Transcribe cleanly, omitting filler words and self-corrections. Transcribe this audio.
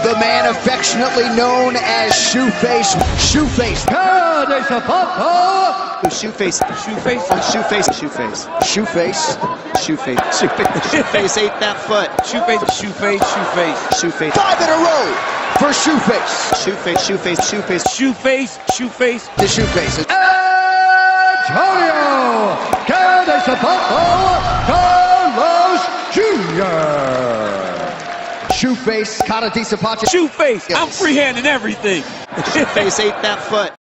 The man affectionately known as Shoeface. Shoeface. Shoeface. Shoeface. Shoeface. Shoeface. Shoeface. Shoeface. Shoeface ate that foot. Shoeface. Shoeface. Shoeface. Shoeface. 5 in a row for Shoeface. Shoeface. Shoeface. Shoeface. Shoeface. Shoeface. The Shoeface. Antonio Carlos Jr. Shoeface, Cara de Zapato. Shoeface. I'm freehanding everything. Shoeface ate that foot.